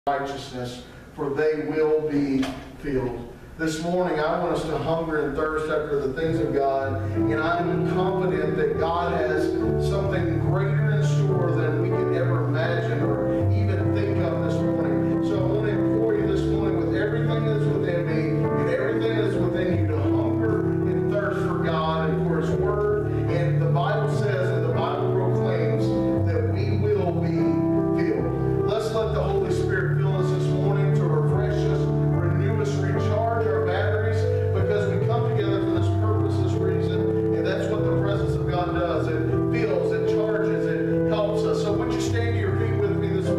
righteousness, for they will be filled. This morning, I want us to hunger and thirst after the things of God, and I'm confident that God has something greater in store than we could ever imagine or even think of this morning. So I want to implore you this morning with everything that's within me and everything that's within you to hunger and thirst for God and for His Word. And the Bible says and the Bible proclaims that we will be filled. Let's let the Holy Spirit fill us this morning to refresh us, renew us, recharge our batteries, because we come together for this purpose, this reason, and that's what the presence of God does. It fills, it charges, it helps us. So would you stand to your feet with me this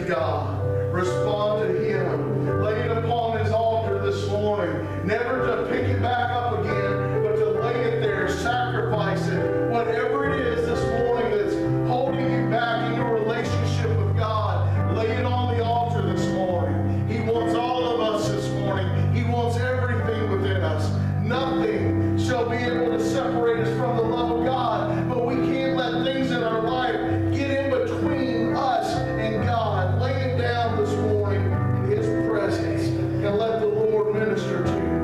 God. Respond to Him. Lay it upon His altar this morning. Never to pick it back up again, but to lay it there, sacrifice it. Whatever it is this morning that's holding you back in your relationship with God, lay it on the altar this morning. He wants all of us this morning. He wants everything within us. Nothing shall be able to separate us from the love of God, but we can't let things in our life get in between us and God. Lay it down this morning in His presence and let the Lord minister to you.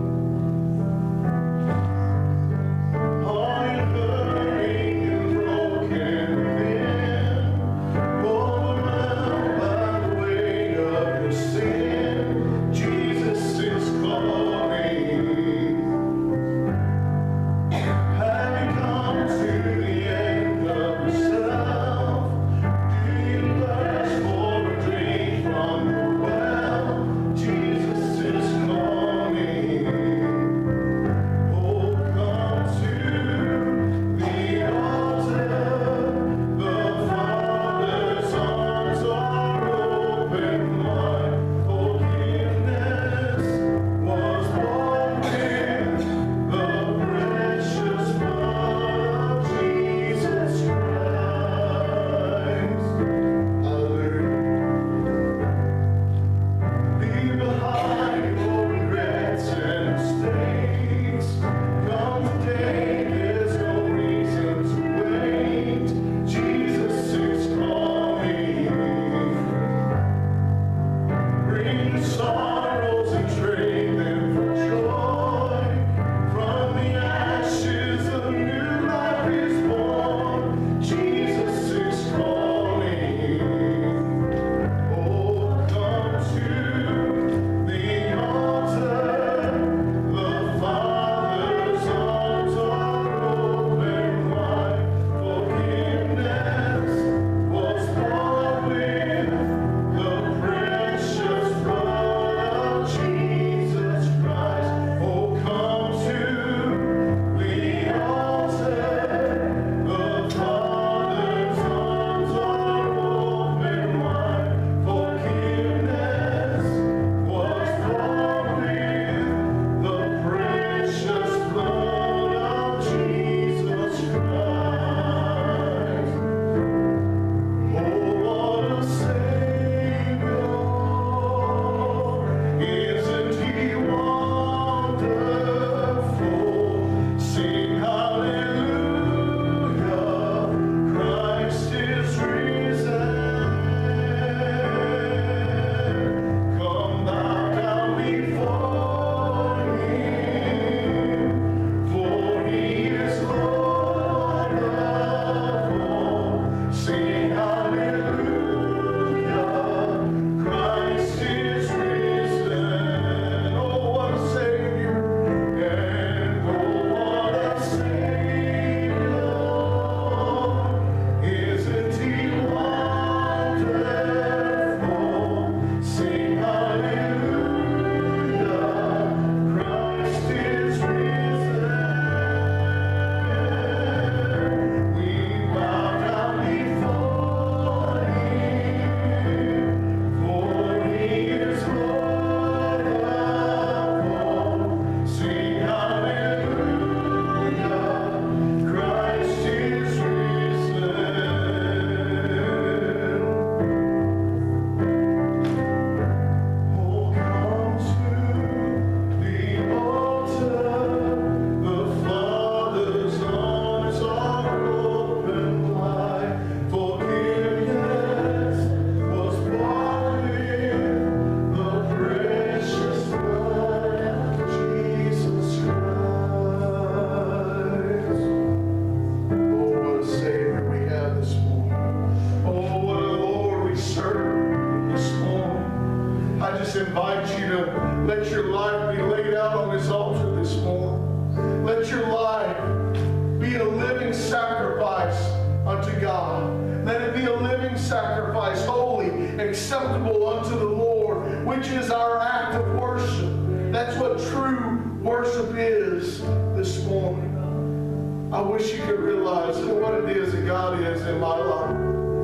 Acceptable unto the Lord, which is our act of worship. That's what true worship is this morning. I wish you could realize what it is that God is in my life.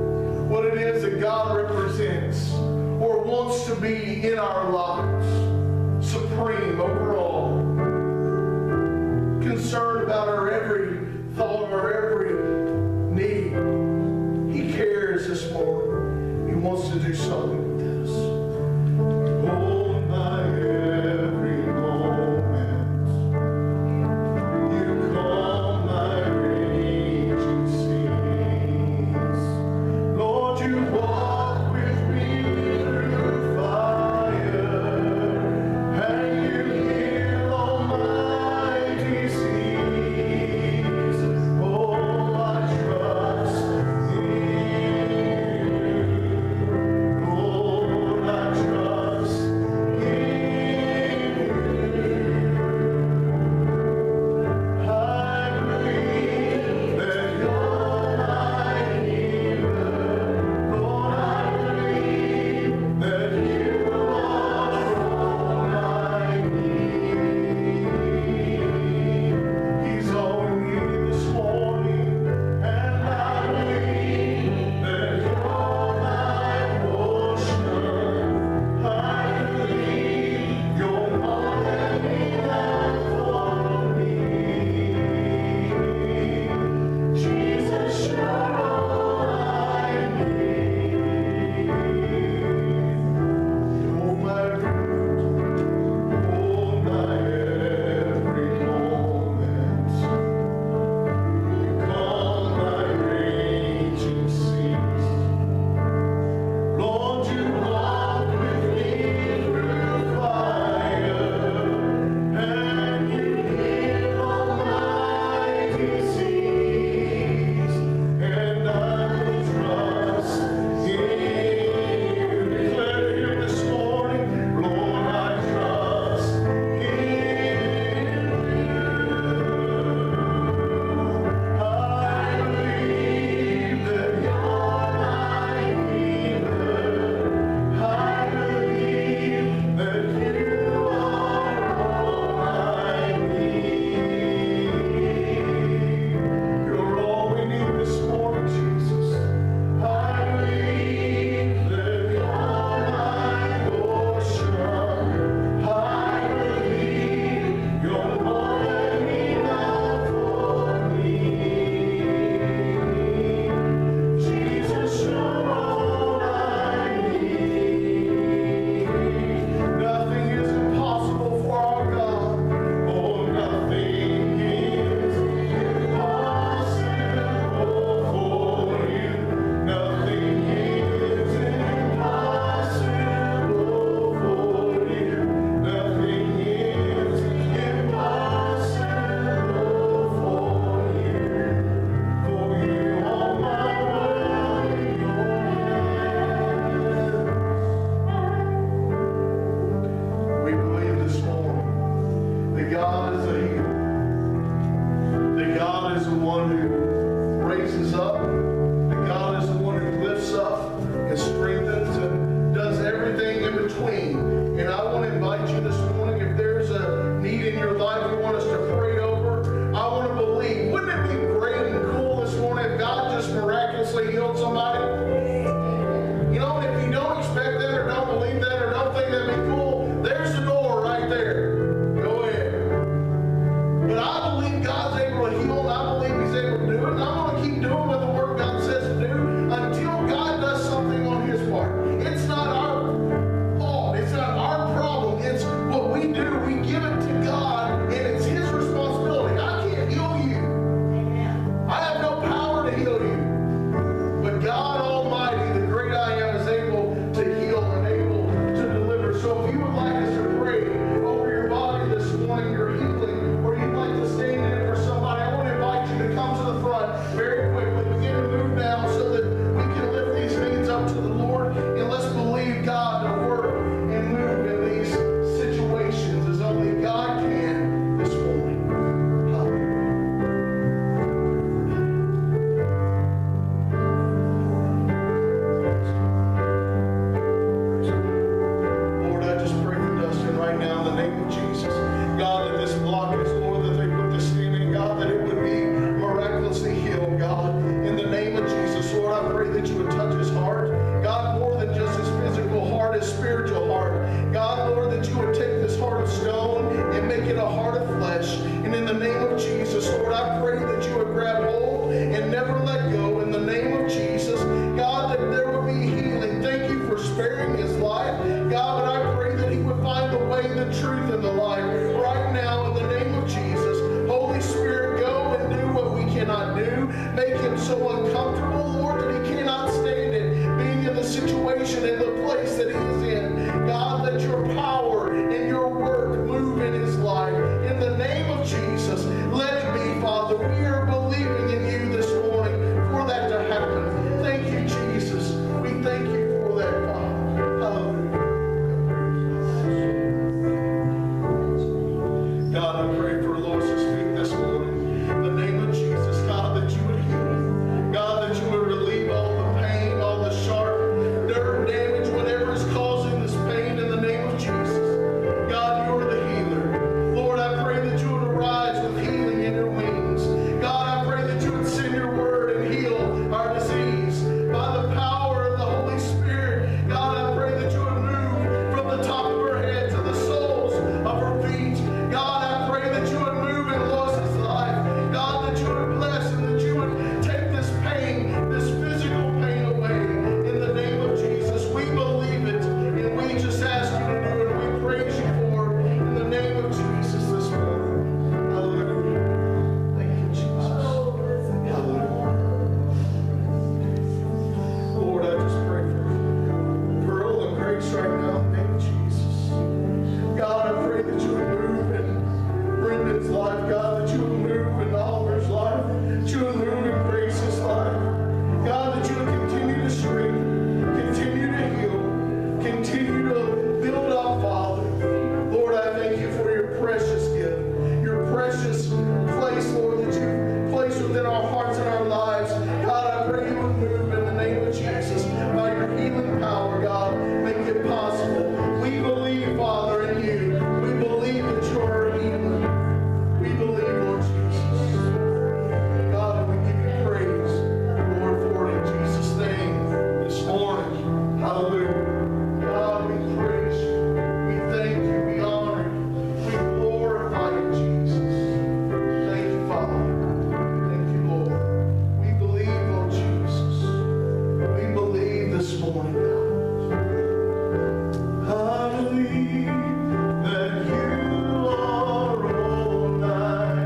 what it is that God represents or wants to be in our lives. Supreme over all. Concerned about our every thought, our every need. He cares this morning. He wants to do something with this. Hold my every moment. You calm my raging seas. Lord, you walk with me through fire, and you Lord, I pray that you would grab hold and never let go in the name of Jesus. God, that there would be healing. Thank you for sparing his life. God, but I pray that he would find the way, the truth, and the life right now in the name of Jesus. Holy Spirit, go and do what we cannot do. Make him so uncomfortable, Lord, that he cannot stand it, being in the situation and the place that he is in. God, let your power and your work move in his life. In the name of Jesus, let it be, Father. We are believing in you this morning for that to happen. Thank you, Jesus. We thank you for that, Father. Hallelujah. God, I pray for Lois's feet this morning. In the name of Jesus, God, that you would heal. God, that you would relieve all the pain, all the sharp nerve damage, whatever is causing this pain in the name of Jesus. God, you are the healer. Lord, I pray that you would arise with healing in your wings. God, I pray that you would send your word and heal our disease. By the power of the Holy Spirit, God, I pray that you would move from the top of her head to the soles of her feet. God, I pray that you would move in Lois's life. God, that you would bless and that you would take this pain, this physical pain away. In the name of Jesus, we believe it, and we just ask you to do it, and we praise you for it. In the name of Jesus this morning. Hallelujah. Thank you, Jesus. Hallelujah. Lord, I just pray for Pearl and Grace right now in the name of Jesus. God, I pray that you would move in Brendan's life. God, that you would move in Oliver's life. That you would move in Grace's life. God, that you would continue to strengthen, continue to heal, continue to build up, Father. Lord, I thank you for your precious gift, your precious place, Lord, that you place within our hearts and our lives. God, I pray you would move in the name of Jesus by your healing power, God. Make it possible. We believe, Father, in you. We believe that you are a healer. We believe, Lord Jesus. God, we give you praise, Lord, for it in Jesus' name this morning. Hallelujah. God, we praise you. We thank you. We honor you. We glorify you, Jesus. Thank you, Father. Thank you, Lord. We believe, Lord Jesus. We believe this morning, God. I believe that you are all I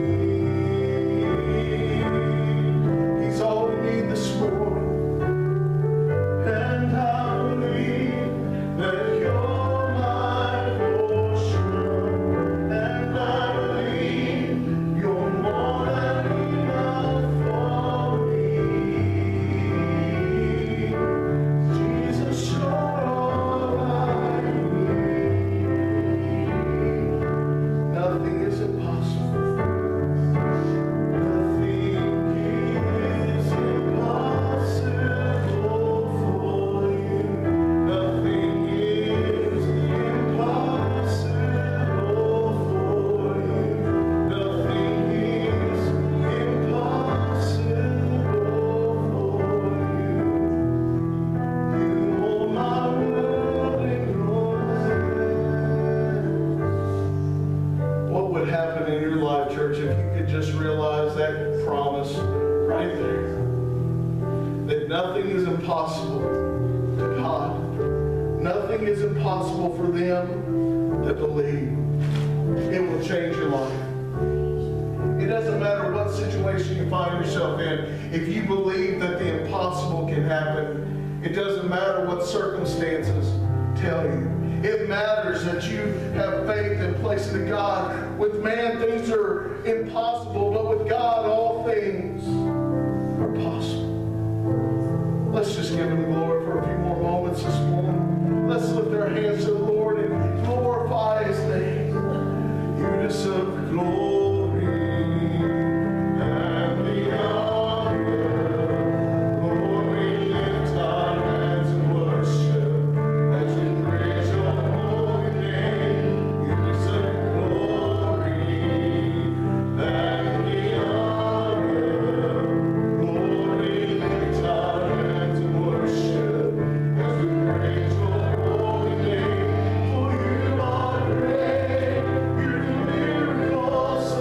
need. He's all we need this morning. And I believe that you're my portion. And I believe you're more than enough for me. Jesus, you're all I need. Nothing is impossible. Nothing is impossible for you. Nothing is impossible for you. Nothing is impossible for you. You hold my world in your hands. What would happen in your life, church, if you could just realize that promise right there? That nothing is impossible to God. Nothing is impossible for them that believe. It will change your life. It doesn't matter what situation you find yourself in. If you believe that the impossible can happen, it doesn't matter what circumstances tell you. It matters that you have faith and place it in God. With man, things are impossible, but with God, all things are possible. Let's just give him glory for a few more moments this morning. Let's lift our hands to the Lord and glorify his name. You deserve the glory and the honor. Lord, we lift our hands in worship as we praise your holy name. You deserve the glory and the honor. Lord, we lift our hands in worship as we praise your holy name. For you are great, you do miracles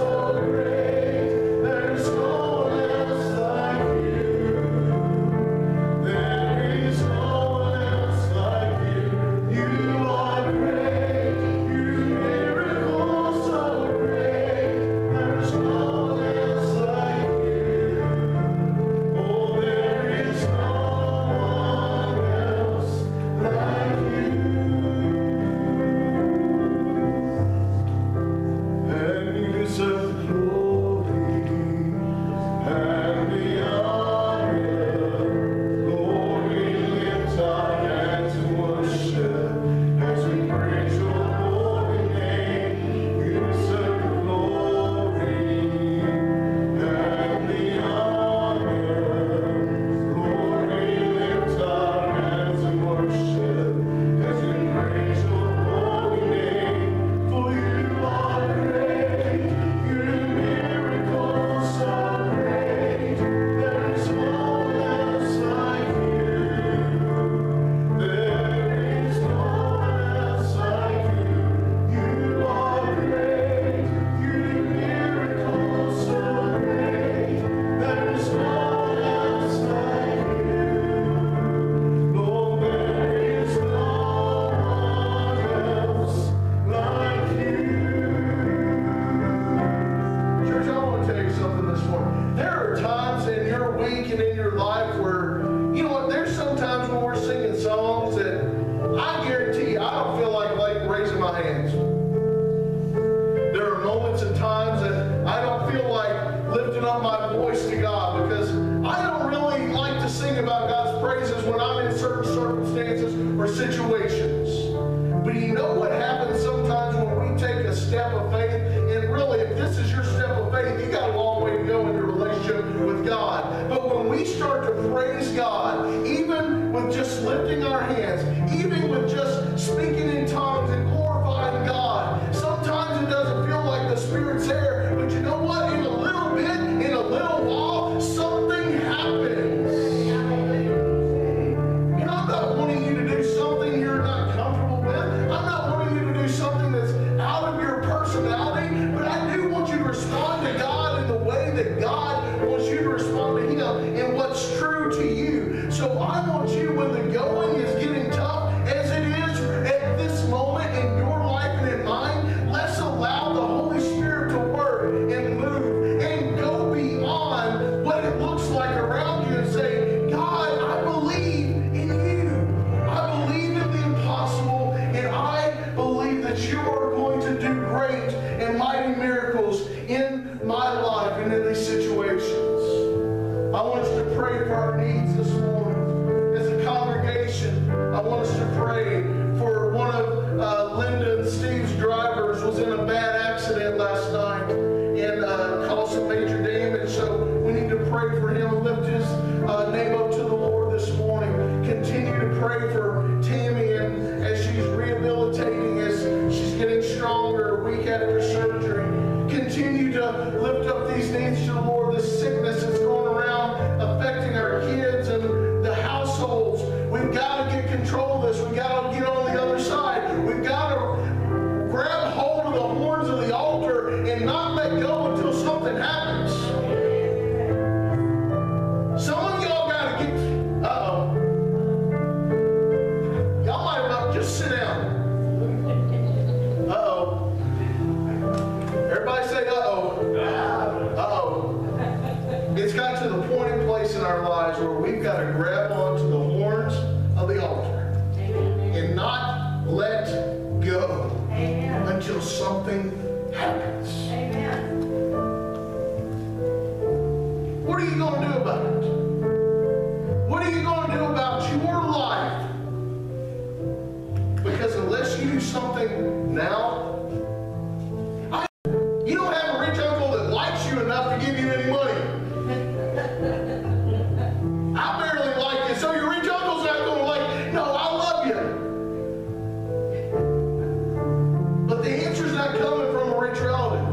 situations. But you know what happens sometimes when we take a step of faith? And really, if this is your step of faith, you got a long way to go in your relationship with God. But when we start to praise God, even with just lifting our hands, even with just speaking in tongues and glorifying God, sometimes it doesn't feel like the Spirit's there. But you know what? In a little bit, in a little while, something happens. And I'm not wanting you to do something you're not comfortable with. I'm not wanting you to do something that's out of your personality. But I do want you to respond to God in the way that God wants you to respond to Him and what's true to you. So I want you, when the going is getting tough, as it is at this moment in your life and in mine, let's allow the Holy Spirit to work and move and go beyond what it looks like around you and say, God, I believe in you. I believe in the impossible, and I believe that you are going to do great and mighty miracles in my life and in these situations. I want us to pray for our needs this morning. As a congregation, I want us to pray for one of Linda and Steve's drivers was in a bad accident last night and caused some major damage. So we need to pray for him, lift his name up to the Lord this morning. Continue to pray for Tammy and as she's rehabilitating, as she's getting stronger a week after surgery. Continue to lift up these needs to the Lord. This sickness is going around affecting our kids and the households. We've got to get control of this. We've got to get on the other side. We've got to grab hold of the horns of the altar and not let go until something happens. Some of y'all got to get, y'all might have just sit down. Everybody say It's got to the point and place in our lives where we've got to grab onto the horns of the altar and not let go until something happens. What are you going to do about it? What are you going to do about your life? Because unless you do something now, you don't have a rich uncle that likes you enough to give you any money. I barely like you, so your rich uncle's not going to like you. No, I love you. But the answer's not coming from a rich relative.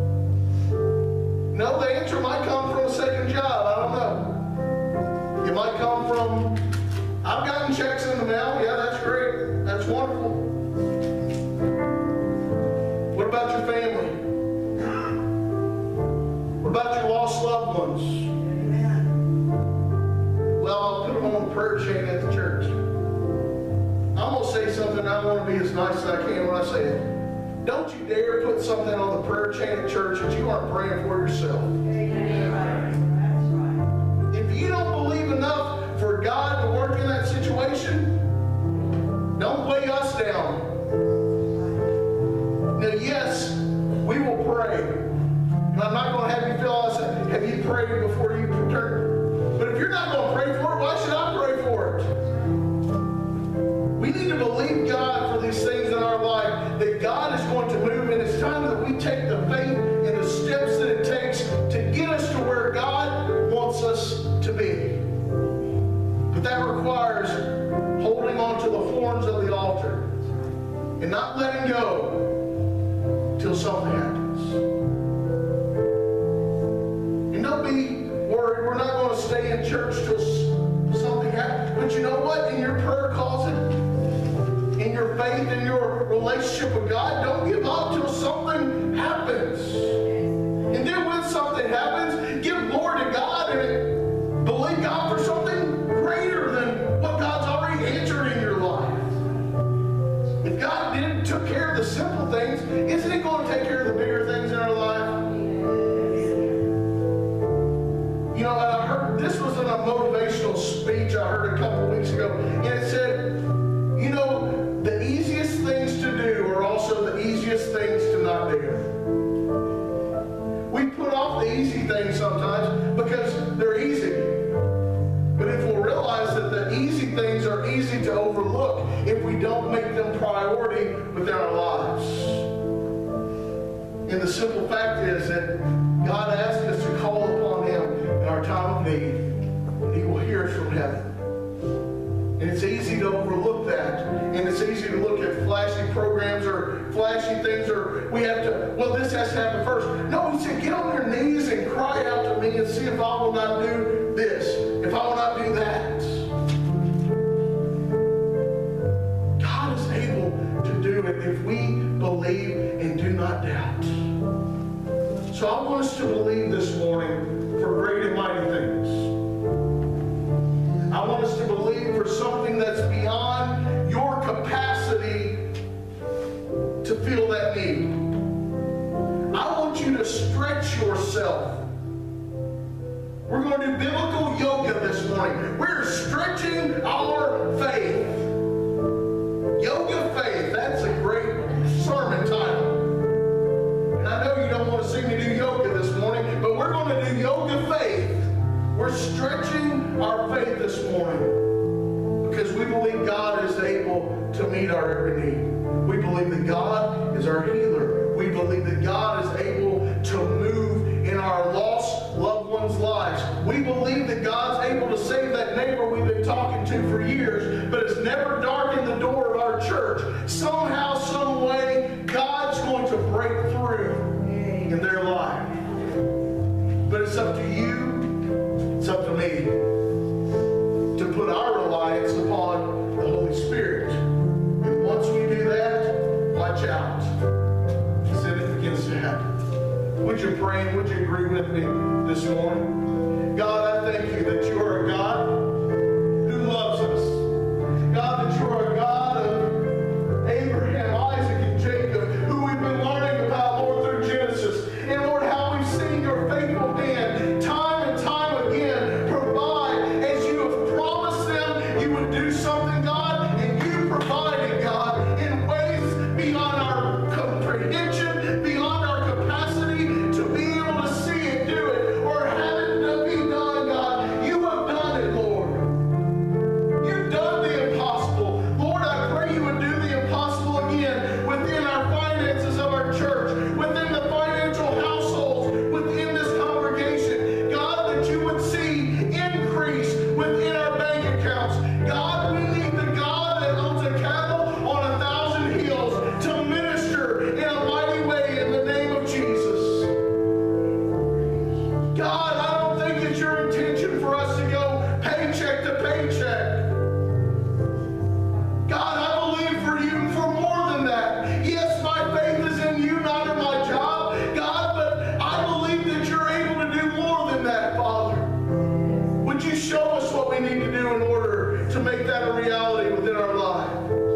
No, the answer might come from a second job. I don't know. It might come from, I've gotten checks in the mail. Yeah, that's great. That's wonderful. What about your family? What about your lost loved ones? Well, I'll put them on the prayer chain at the church. I'm going to say something. I want to be as nice as I can when I say it. Don't you dare put something on the prayer chain at church that you aren't praying for yourself. If you don't believe enough for God to work in that situation, don't weigh us down. Now, yes, we will pray. And I'm not going to have you fill out, have you prayed before you return? But if you're not going to pray for it, why should I pray for it? We need to believe God for these things in our life, that God is going to move, and it's time that we take the faith and the steps that it takes to get us to where God wants us to be. But that requires holding on to the horns of the altar and not letting go till something happens. And don't be worried. We're not going to stay in church till something happens. But you know what? In your prayer closet, in your faith, in your relationship with God, don't give up till something happens. And then when something happens, give glory to God and believe God for something greater than what God's already answered in your life. If God took care of the simple things, isn't He going to take care of the bigger things in our life? You know, I heard, this was in a motivational speech I heard a couple weeks ago, and it said, you know, the easiest things to do are also the easiest things to not do. We put off the easy things sometimes because they're easy. But if we'll realize that the easy things are easy to overlook, if we them priority within our lives. And the simple fact is that God asks us to call upon Him in our time of need, and He will hear us from heaven. And it's easy to overlook that. And it's easy to look at flashy programs or flashy things, or we have to, well, this has to happen first. No, He said, get on your knees and cry out to me and see if I will not do this, if I will not do that. God is able to do it if we believe and do not doubt. So I want us to believe this morning for great and mighty things. I want us to believe for something that's beyond your capacity to feel that need. I want you to stretch yourself. We're going to do biblical yoga this morning. We're stretching our faith. Yoga faith. That's a great sermon title. And I know you don't want to see me do yoga this morning, but we're going to do yoga faith. We're stretching our faith this morning because we believe God is able to meet our every need. We believe that God is our healer. We believe that God is able to move in our lost loved ones' lives. We believe that God's able to save that neighbor we've been talking to for years, but it's never darkened the door of our church. Somehow, some way, God's going to break through in their life. But it's up to you. It's up to me to put our reliance upon the Holy Spirit. And once we do that, watch out. Sin begins to happen. Would you pray and would you agree with me this morning? God, I thank you that you are a God who loves us. God, that you are a God of Abraham, Isaac, and Jacob, who we've been learning about, Lord, through Genesis. And Lord, how we've seen your faithful hand time and time again provide as you have promised them you would do something, God, and you provided, God, in ways beyond our comprehension, beyond our capacity to be able to see it, do it, or have it be done, God. You have done it, Lord. You've done the impossible. Lord, I pray you would do the impossible again within our finances of our church, within the financial households, within this congregation. God, that you would see increase within our bank accounts. God, we need the God that owns a cattle on 1,000 hills to minister in a mighty way in the name of Jesus. God, I don't think it's your intention for us to go paycheck to paycheck. God, I believe for you for more than that. Yes, my faith is in you, not in my job, God, but I believe that you're able to do more than that, Father. Would you show us what we need to do in order to make that a reality within our life?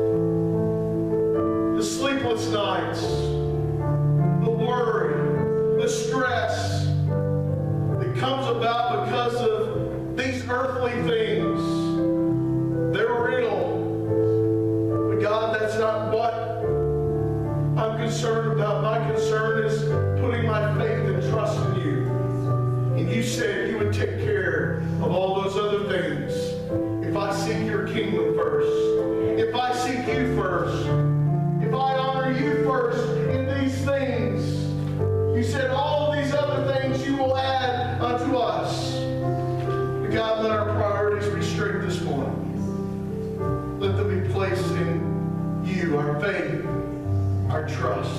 The sleepless nights, the worry, the stress that comes about because of these earthly things. They're real. But God, that's not what I'm concerned about. My concern is putting my faith and trust in you. And you said you would take care of all those other things if I seek your kingdom first. If I seek you first. If I honor you first in these things. You said all of these other things you will add unto us. But God, let our priorities be straight this morning. Let them be placed in you, our faith, our trust.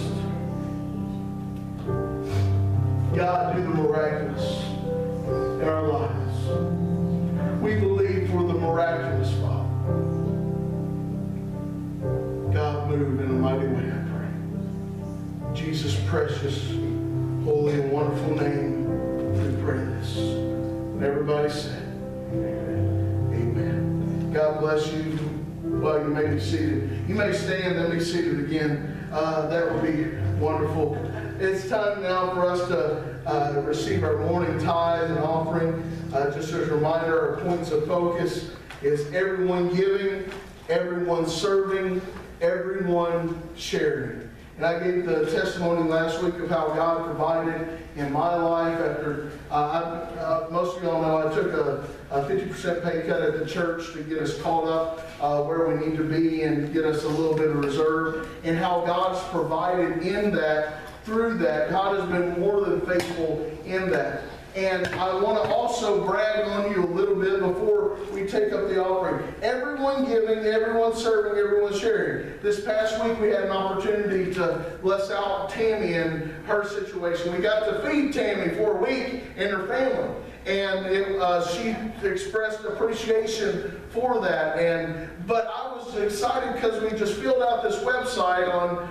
God, do the miraculous in our lives. We believe for the miraculous, Father. God, move in a mighty way, I pray. In Jesus' precious, holy, and wonderful name, we pray this. And everybody said, amen. God bless you. Well, you may be seated. You may stand and be seated again. That would be wonderful. It's time now for us to receive our morning tithe and offering. Just as a reminder, our points of focus is everyone giving, everyone serving, everyone sharing. And I gave the testimony last week of how God provided in my life after, most of y'all know I took a 50% pay cut at the church to get us caught up where we need to be and get us a little bit of reserve, and how God's provided in that, through that. God has been more than faithful in that. And I want to also brag on you a little bit before we take up the offering. Everyone giving, everyone serving, everyone sharing. This past week we had an opportunity to bless out Tammy and her situation. We got to feed Tammy for a week and her family. And she expressed appreciation for that. But I was excited because we just filled out this website on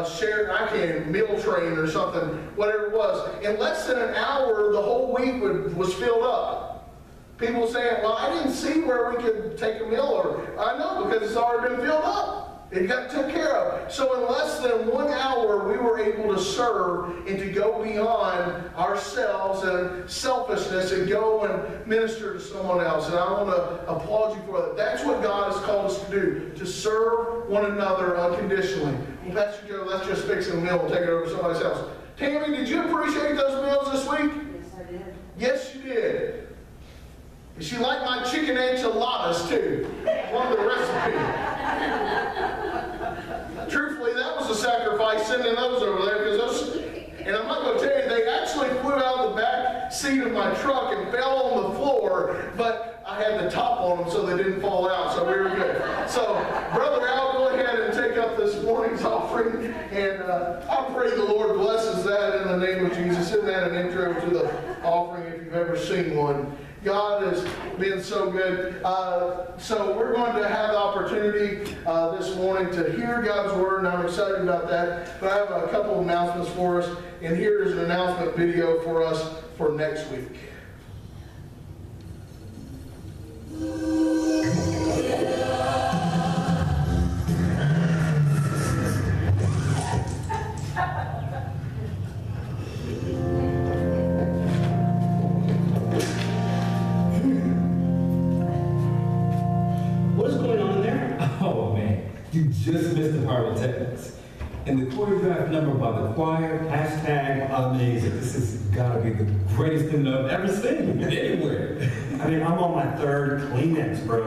meal train or something, whatever it was. In less than an hour, the whole week was filled up. People saying, well, I didn't see where we could take a meal order. I know, because it's already been filled up. It got took care of. So in less than 1 hour, we were able to serve and to go beyond ourselves and selfishness and go and minister to someone else. And I want to applaud you for that. That's what God has called us to do, to serve one another unconditionally. Well, Pastor Joe, let's just fix a meal and take it over to somebody's house. Tammy, did you appreciate those meals this week? Yes, I did. Yes, you did. And she liked my chicken enchiladas too. One of the recipes. Truthfully, that was a sacrifice sending those over there, because those, and I'm not going to tell you, they actually flew out of the back seat of my truck and fell on the floor, but I had the top on them so they didn't fall out, so we were good. So, Brother Al, go ahead and take up this morning's offering, and I pray the Lord blesses that in the name of Jesus. Isn't that an intro to the offering if you've ever seen one? God has been so good. So we're going to have the opportunity this morning to hear God's Word, and I'm excited about that. But I have a couple of announcements for us, and here is an announcement video for us for next week. You just missed the pyrotechnics. And the choreographed number by the choir, hashtag amazing. This has got to be the greatest thing I've ever seen anywhere. I mean, I'm on my third Kleenex, bro.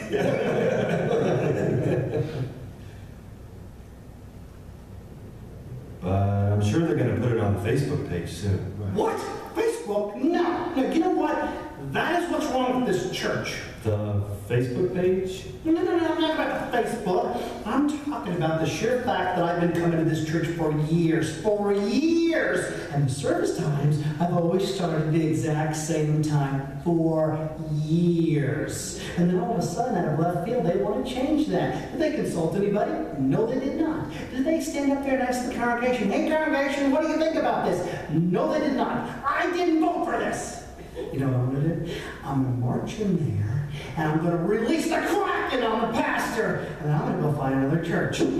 But I'm sure they're going to put it on the Facebook page soon. What? Facebook? No. No, you know what? That is what's wrong with this church. The Facebook page? No, I'm not about the Facebook. I'm talking about the sheer fact that I've been coming to this church for years. And the service times, I've always started the exact same time for years. And then all of a sudden, out of left field, they want to change that. Did they consult anybody? No, they did not. Did they stand up there and ask the congregation, hey, congregation, what do you think about this? No, they did not. I didn't vote for this. You know what I'm going to do? I'm going to march in there, and I'm going to release the Kraken on the pastor, and I'm going to go find another church. What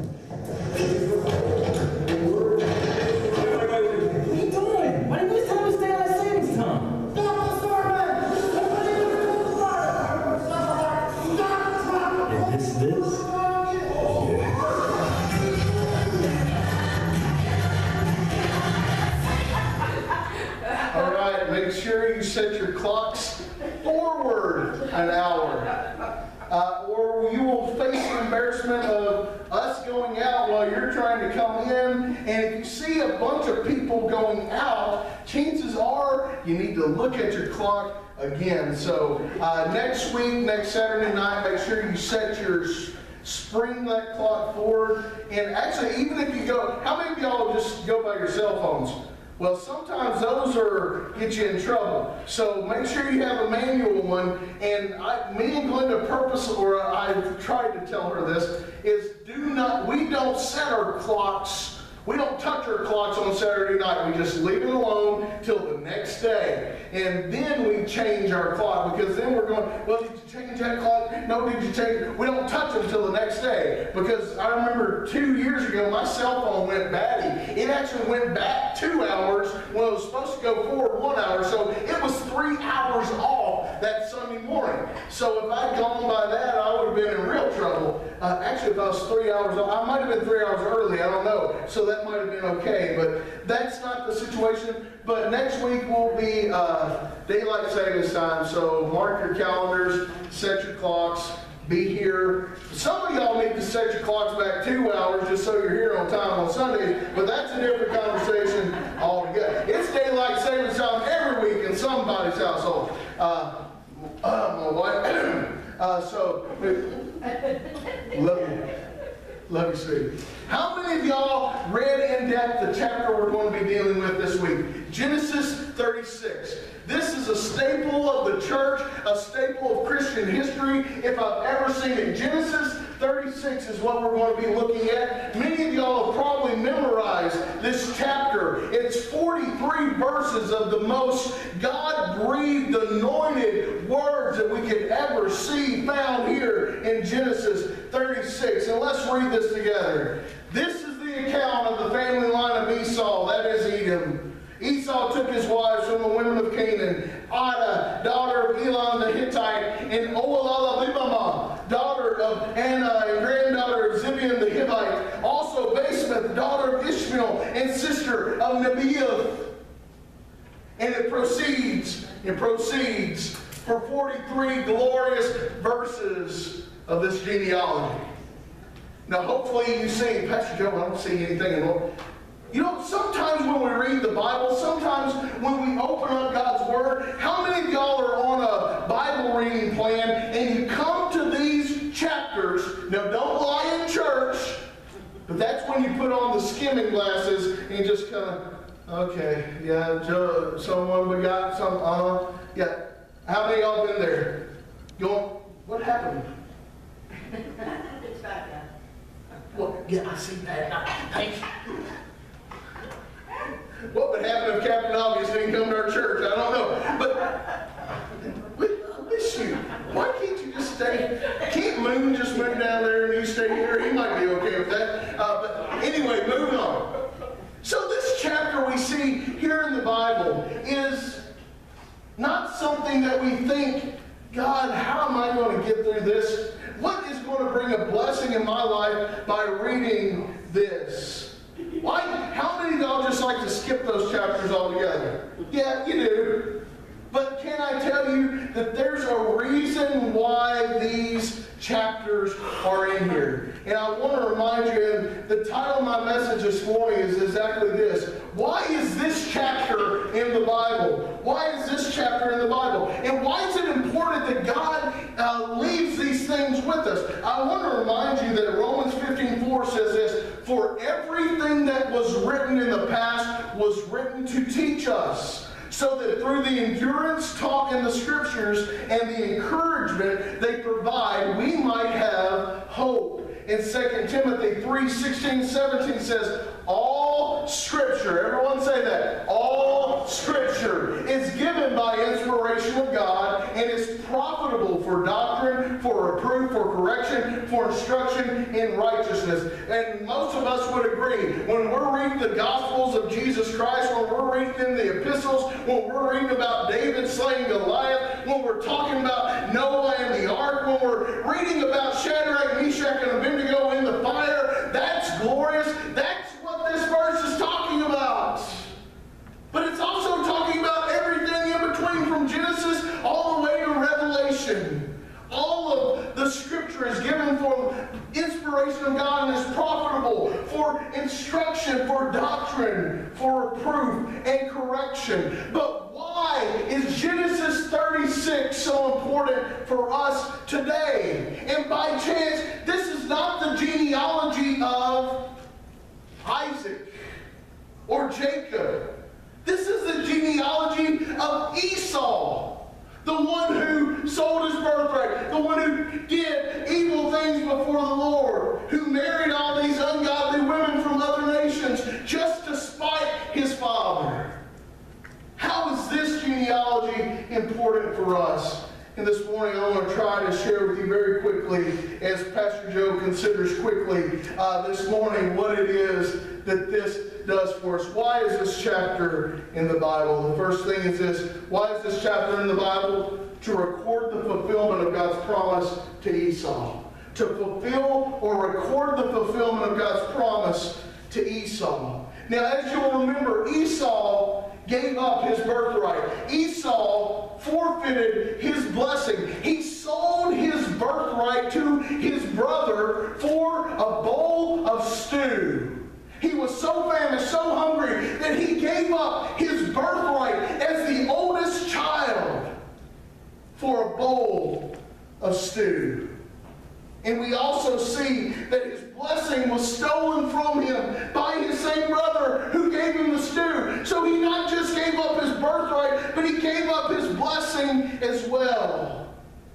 are you doing? Why didn't you tell me to stay on that savings time? Stop the sermon! Is this? All right, make sure you set your clocks forward an hour. Or you will face the embarrassment of us going out while you're trying to come in. And if you see a bunch of people going out, chances are you need to look at your clock again. So next week, next Saturday night, make sure you set your spring that clock forward. And actually, even if you go, how many of y'all just go by your cell phones? Well, sometimes those get you in trouble. So make sure you have a manual one. And me and Glenda I've tried to tell her this, is we don't set our clocks. We don't touch our clocks on Saturday night. We just leave it alone till the next day. And then we change our clock, because then we're going, well, did you change that clock? No, did you change it? We don't touch it until the next day. Because I remember 2 years ago, my cell phone went batty. It actually went back 2 hours when it was supposed to go forward 1 hour. So it was 3 hours off that Sunday morning. So if I'd gone by that, I would have been in real trouble. Actually, if I was 3 hours, I might have been 3 hours early, I don't know. So that might have been okay, but that's not the situation. But next week will be daylight savings time, so mark your calendars, set your clocks, be here. Some of y'all need to set your clocks back 2 hours just so you're here on time on Sundays, but that's a different conversation altogether. It's daylight savings time every week in somebody's household. My wife, so, love you, sweetie. How many of y'all read in depth the chapter we're going to be dealing with this week? Genesis 36. This is a staple of the church, a staple of Christian history, if I've ever seen it. Genesis 36 is what we're going to be looking at. Many of y'all have probably memorized this chapter. It's 43 verses of the most God-breathed, anointed words that we could ever see found here in Genesis 36. And let's read this together. This is the account of the family line of Esau, that is Edom. Esau took his wives from the women of Canaan, Adah, daughter of Elon the Hittite, and Oholibamah, daughter of Anna and granddaughter of Zibeon the Hivite, also Basemath, daughter of Ishmael and sister of Nebaioth. And it proceeds for 43 glorious verses of this genealogy. Now hopefully you see, Pastor Joe, I don't see anything in it. You know, sometimes when we read the Bible, sometimes when we open up God's Word, how many of y'all are on a Bible reading plan and you come to these chapters, now don't lie in church, but that's when you put on the skimming glasses and just kind of, okay, yeah, Joe, someone we got some, yeah. How many of y'all been there? Going, what happened? It's back down. Well, yeah, I see that. Thank you. What would happen if Captain Obvious didn't come to our church? I don't know. But I wish you. Why can't you just stay? Can't Moon just move down there and you stay here? He might be okay with that. But anyway, moving on. So this chapter we see here in the Bible is not something that we think, God, how am I going to get through this? What is going to bring a blessing in my life by reading this? Why? How many of y'all just like to skip those chapters altogether? Yeah, you do. But can I tell you that there's a reason why these chapters are in here? And I want to remind you, and the title of my message this morning is exactly this. Why is this chapter in the Bible? Why is this chapter in the Bible? And why is it important that God leaves these things with us? I want to remind you that Romans 15:4 says this, for everything that was written in the past was written to teach us, so that through the endurance taught in the Scriptures and the encouragement they provide, we might have hope. In 2 Timothy 3:16-17 says, all Scripture, everyone say that, all Scripture is given by inspiration of God and is profitable for doctrine, for reproof, for correction, for instruction in righteousness. And most of us would agree, when we're reading the Gospels of Jesus Christ, when we're reading in the epistles, when we're reading about David slaying Goliath, when we're talking about Noah and the ark, when we're reading about Shadrach, Meshach, and Abednego in the fire, that's glorious. That's what this verse is talking about. But it's also talking about everything in between, from Genesis all the way to Revelation. All of the Scripture is given for inspiration of God and is profitable for instruction, for doctrine, for reproof and correction. But why is Genesis 36 so important for us today? And by chance, this is not the genealogy of Isaac or Jacob. This is the genealogy of Esau, the one who sold his birthright, the one who did evil things before the Lord, who married all these ungodly women from other nations just to spite his father. How is this genealogy important for us? And this morning I want to try to share with you very quickly, as Pastor Joe considers quickly this morning, what it is that this does for us. Why is this chapter in the Bible? The first thing is this. Why is this chapter in the Bible? to record the fulfillment of God's promise to Esau. To fulfill or record the fulfillment of God's promise to Esau. Now, as you'll remember, Esau gave up his birthright. Esau forfeited his blessing. He sold his birthright to his brother for a bowl of stew. He was so famished, so hungry, that he gave up his birthright as the oldest child for a bowl of stew. And we also see that his blessing was stolen from him by his same brother who gave him the stew. So he not just gave up his birthright, but he gave up his blessing as well.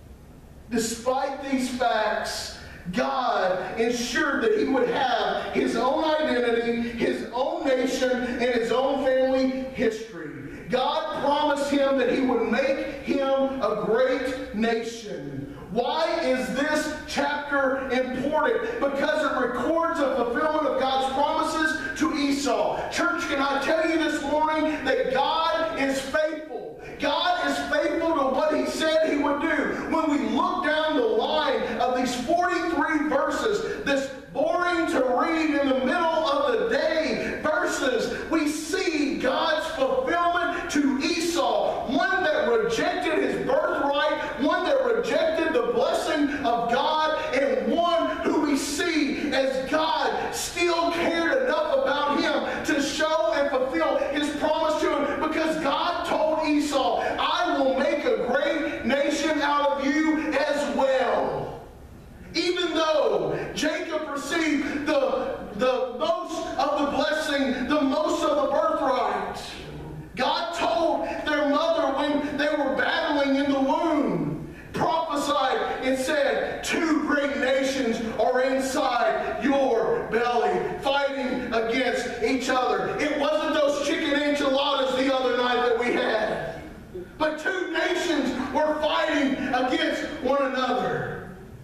Despite these facts, God ensured that he would have his own identity, his own nation, and his own family history. God promised him that he would make him a great nation. Why is this chapter important? Because it records a fulfillment of God's promises to Esau. Church, can I tell you this morning that God is faithful? God is faithful to what he said he would do. When we look down the line of these 43 verses, this boring to read in the middle of the day verses, we see God's fulfillment to Esau. One that rejected his birthright, one that rejected the blessing of God, and one who we see as God still cared enough about him to show and fulfill his promise to him, because God told Esau, I will make a great nation out of you as well. Even though Jacob received the most of the blessing, the most of the birthright, God told their mother when they were battling in the womb, prophesied and said, 2 great nations are inside your belly, fighting against each other. It wasn't those chicken enchiladas the other night that we had, but 2 nations were fighting against one another.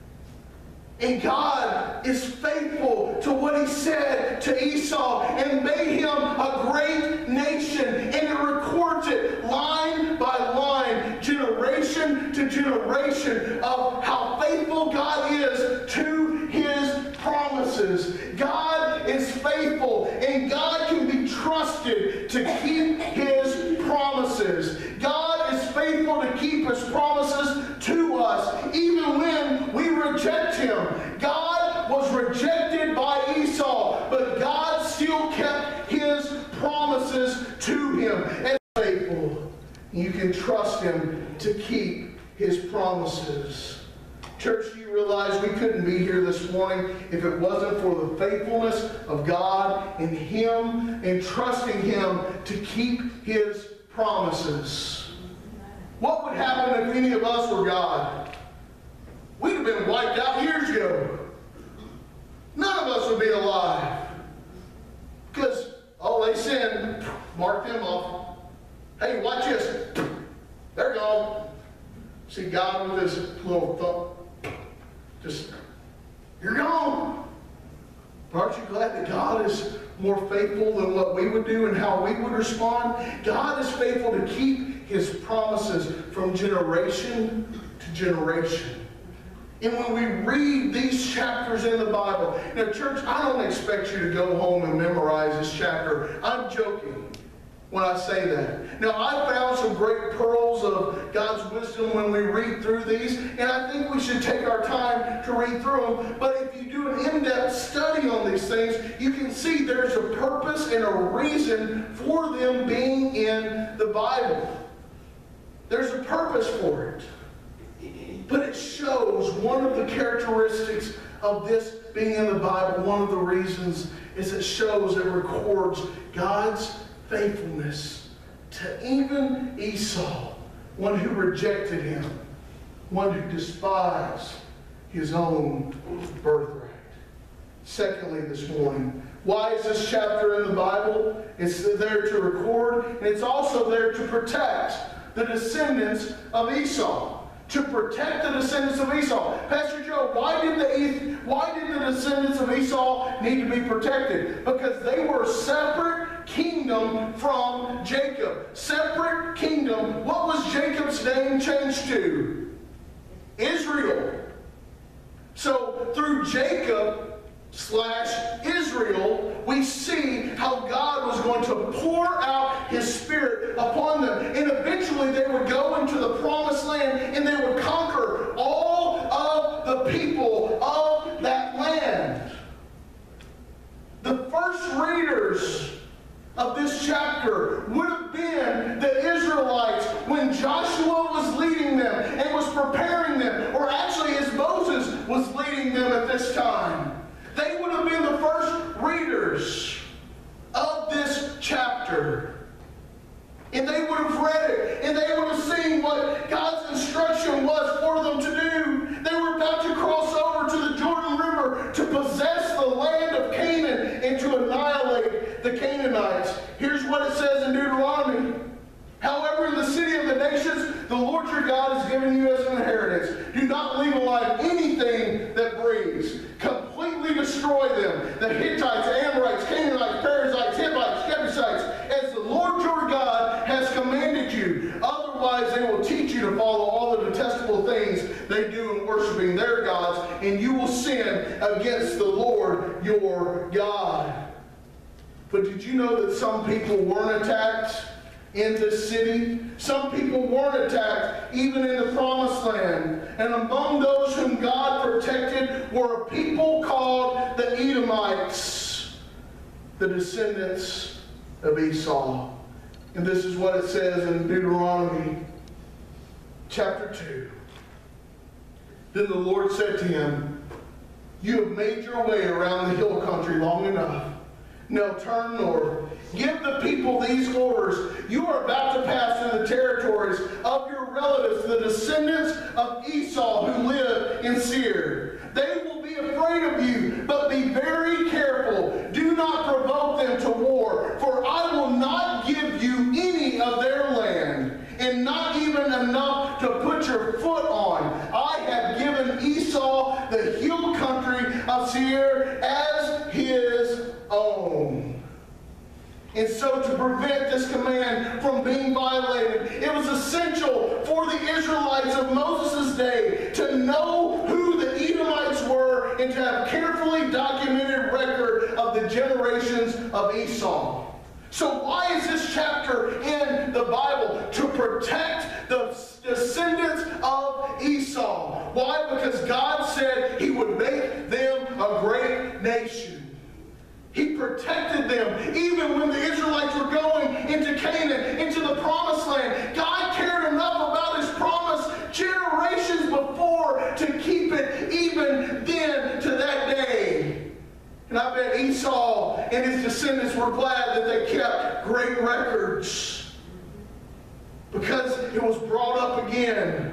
And God is faithful to what he said to Esau and made him a great nation. And it records it line by line, generation to generation, of how faithful God is to his promises. God is faithful, and God can be trusted to keep his promises. God is faithful to keep his promises to us, even when we reject him. God was rejected by Esau, but God still kept his promises to him. And faithful, you can trust him to keep his promises. Church, do you realize we couldn't be here this morning if it wasn't for the faithfulness of God and him and trusting him to keep his promises? What would happen if any of us were God? We'd have been wiped out years ago. None of us would be alive. Because, oh, they sinned. Mark them off. Hey, watch this. They're gone. See God with his little thumb. Just, you're gone. Aren't you glad that God is more faithful than what we would do and how we would respond? God is faithful to keep his promises from generation to generation. And when we read these chapters in the Bible, now church, I don't expect you to go home and memorize this chapter. I'm joking when I say that. Now, I found some great pearls of God's wisdom when we read through these, and I think we should take our time to read through them. But if you do an in-depth study on these things, you can see there's a purpose and a reason for them being in the Bible. There's a purpose for it. But it shows one of the characteristics of this being in the Bible, one of the reasons is it shows, it records God's faithfulness to even Esau, one who rejected him, one who despised his own birthright. Secondly, this morning, why is this chapter in the Bible? It's there to record, and it's also there to protect the descendants of Esau. To protect the descendants of Esau. Pastor Joe, why did the descendants of Esau need to be protected? Because they were separate, kingdom from Jacob. Separate kingdom. What was Jacob's name changed to? Israel. So through Jacob / Israel, we see how God was going to pour out His Spirit upon them. And eventually they would go into the promised land and they would conquer all of the people of that land. The first readers of this chapter would have been the Israelites when Joshua was leading them and was preparing them, or actually as Moses was leading them at this time. They would have been the first readers of this chapter. And they would have read it, and they would have seen what God's instruction was for them to do. They were about to cross over to the Jordan River to possess the land of Canaan and to annihilate the Canaanites. Here's what it says in Deuteronomy. However, in the city of the nations, the Lord your God has given you as an inheritance. Do not leave alive anything that breathes. Completely destroy them. The Hittites, Amorites, Canaanites, Perizzites, Hivites, Jebusites, as the Lord your God has commanded you. Otherwise, they will teach you to follow all the detestable things they do in worshiping their gods, and you will sin against the Lord your God. But did you know that some people weren't attacked in this city? Some people weren't attacked even in the promised land. And among those whom God protected were a people called the Edomites, the descendants of Esau. And this is what it says in Deuteronomy chapter 2. Then the Lord said to him, you have made your way around the hill country long enough. Now turn north. Give the people these orders. You are about to pass through the territories of your relatives, the descendants of Esau who live in Seir. They will be afraid of you, but be very careful. Do not provoke them to war, for I will not give you any of their land, and not even enough to put your foot on. I have given Esau the hill country of Seir as his own. And so to prevent this command from being violated, it was essential for the Israelites of Moses' day to know who the Edomites were and to have carefully documented record of the generations of Esau. So why is this chapter in the Bible? To protect the descendants of Esau. Why? Because God said He would make them a great nation. He protected them. Even when the Israelites were going into Canaan, into the promised land, God cared enough about His promise generations before to keep it even then to that day. And I bet Esau and his descendants were glad that they kept great records, because it was brought up again.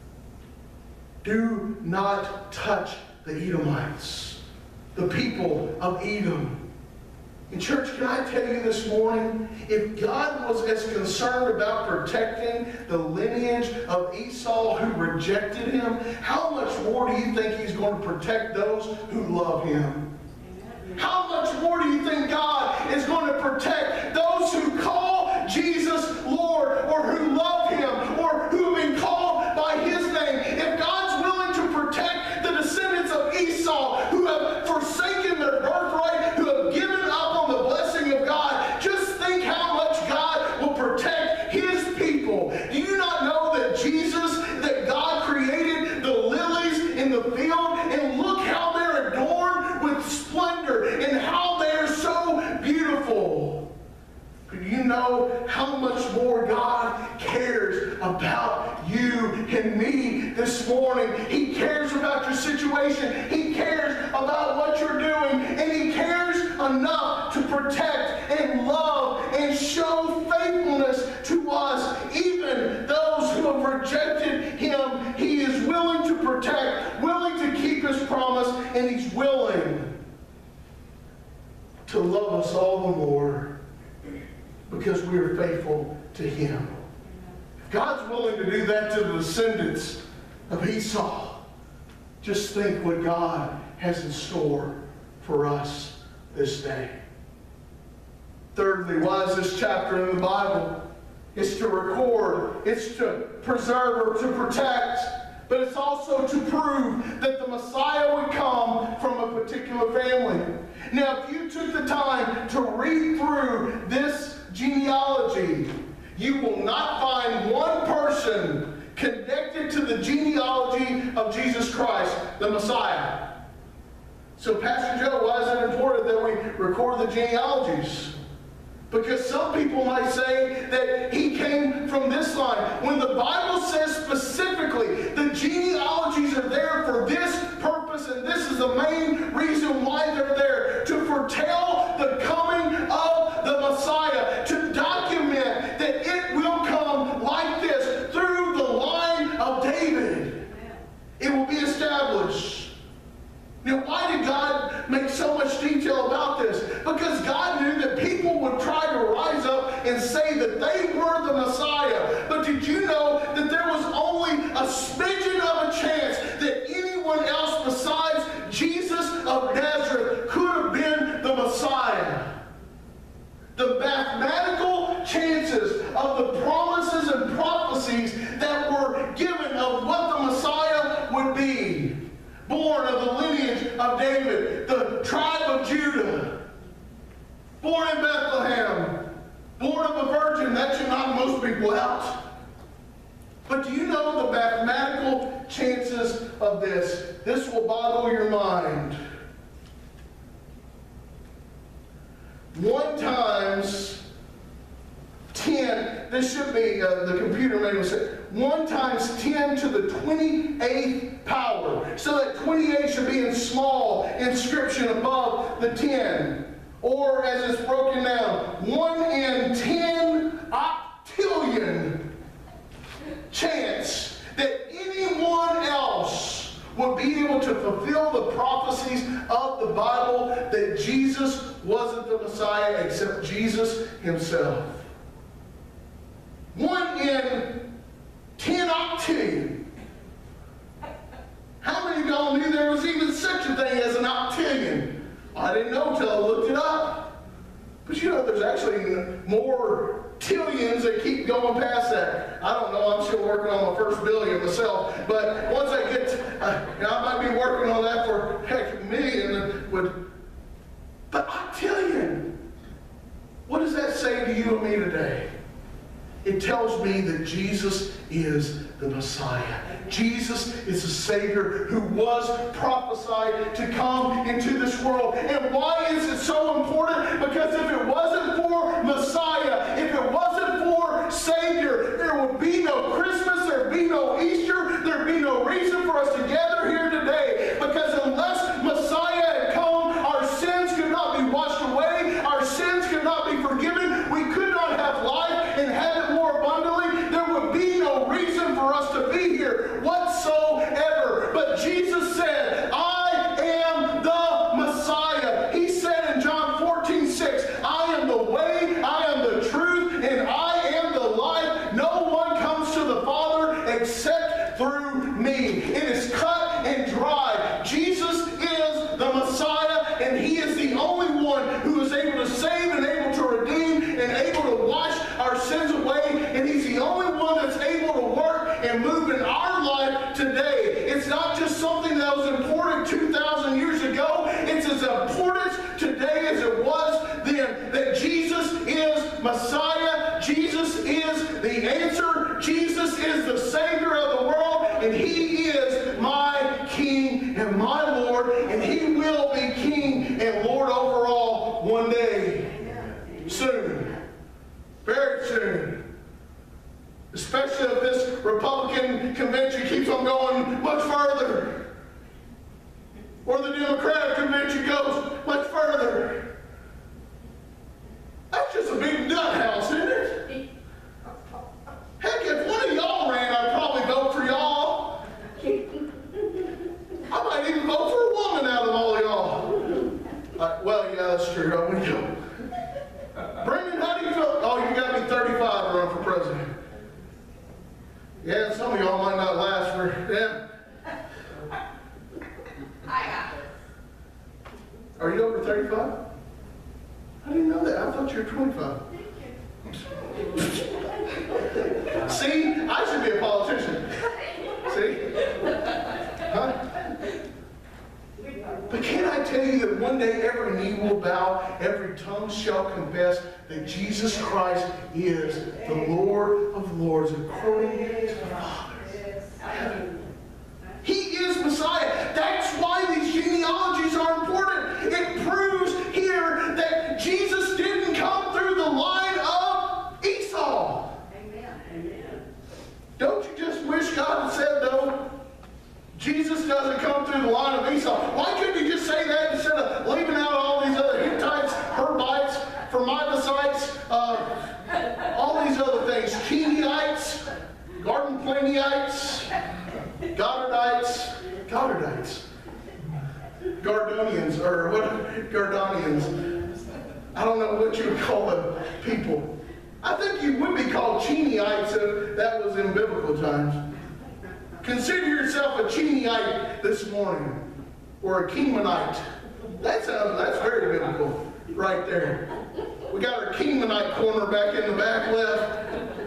Do not touch the Edomites, the people of Edom. And church, can I tell you this morning, if God was as concerned about protecting the lineage of Esau who rejected Him, how much more do you think He's going to protect those who love Him? How much more do you think God is going to protect those who call Jesus Lord, or who love Him, or who have been called by His name? If God's willing to protect the descendants of Esau who have forsaken their birthright, who have given up on the blessing of God, just think how much God will protect His people. Do you not know that that God created the lilies in the field, and look how they're adorned with splendor and how they're so beautiful? Do you know how much more God cares about you and me this morning? He cares about your situation. He cares about what you're doing. And He cares enough to protect and love and show faithfulness to us. Even those who have rejected Him, He is willing to protect, willing to keep His promise, and He's willing to love us all the more because we are faithful to Him. If God's willing to do that to the descendants of Esau, just think what God has in store for us this day. Thirdly, why is this chapter in the Bible? It's to record, it's to preserve or to protect, but it's also to prove that the Messiah would come from a particular family. Now, if you took the time to read through this genealogy, you will not find one person connected to the genealogy of Jesus Christ, the Messiah. So, Pastor Joe, why is it important that we record the genealogies? Because some people might say that he came from this line. When the Bible says specifically the genealogies are there for this purpose, and this is the main reason why they're there, to foretell the coming of the Messiah, to document that it will come like this through the line of David. It will be established. Now, why did God make so much detail about this? Because God knew that people would try to rise up and say that they were the Messiah. But did you know that there was only a smidgen of a chance that anyone else besides Jesus of Nazareth could have been the Messiah? The mathematical chances of the promises and prophecies that were given of what the Messiah would be. Born of the lineage of David, the tribe of Judah. Born in Bethlehem. Born of a virgin. That should knock most people out. But do you know the mathematical chances of this? This will boggle your mind. 1 times 10, this should be, the computer made me say, 1 times 10 to the 28th power. So that 28 should be in small inscription above the 10. Or as it's broken down, 1 in 10 octillion chance that anyone else would be able to fulfill the prophecies of the Bible that Jesus wasn't the Messiah except Jesus himself. 1 in 10 octillion. How many of y'all knew there was even such a thing as an octillion? I didn't know until I looked it up. But you know, there's actually more tillions that keep going past that. I don't know, I'm still working on my first billion myself. But once I get to, I might be working on that for heck, a million. But octillion, what does that say to you and me today? It tells me that Jesus is the Messiah. Jesus is the Savior who was prophesied to come into this world. And why is it so important? Because if it wasn't for Messiah, if it wasn't for Savior, there would be no Christmas, there would be no Easter, there would be no reason for us to gather here today. Because unless Messiah had come, our sins could not be washed away, our sins could not be forgiven, we could not have life and have it more abundantly. There would be no reason for us to be here whatsoever. But Jesus said, I am the Messiah. He said in John 14:6, I am the way, I am the truth, and I am the life. No one comes to the Father except through me. It is cut and dry. Jesus is the Messiah, and he is the only one who is able to save and able to redeem and able to wash our sins away, and he's the only one that's able to work and move in our life today. It's not just something that was important 2,000 years ago. It's as important today as it was then, that Jesus is Messiah. Jesus is the answer. Jesus is the Savior of the world, and he is my King and my Lord, and he will be King and Lord over all one day. Soon. Very soon. Especially if this Republican convention keeps on going much further. Or the Democratic convention goes much further. That's just a big nut house, isn't it? Heck, if one of y'all ran, I'd probably vote for y'all. I might even vote for a woman out of all y'all. Well, yeah, that's true. I'm going to go. Brendan, how do you feel? Oh, you got to be 35 to run for president. Yeah, some of y'all might not last for, yeah. I got this. Are you over 35? I didn't know that. I thought you were 25. See? I should be a politician. See? Huh? But can I tell you that one day every knee will bow, every tongue shall confess that Jesus Christ is the Lord of Lords according to the Father. He is Messiah. That's why these genealogies are important. It proves here that Jesus didn't come through the line of Esau. Amen. Don't you just wish God had said, though, Jesus doesn't come through the line of Esau? Why couldn't he just say that instead of leaving out all these other Hittites, Herbites, Formivicites, all these other things, Chenyites, Garden Planiites, Goddardonians, or what? Gardonians. I don't know what you would call them people. I think you would be called Chenyites if that was in biblical times. Consider yourself a Cheneyite this morning, or a Canaanite. That's very biblical, right there. We got our Canaanite corner back in the back left.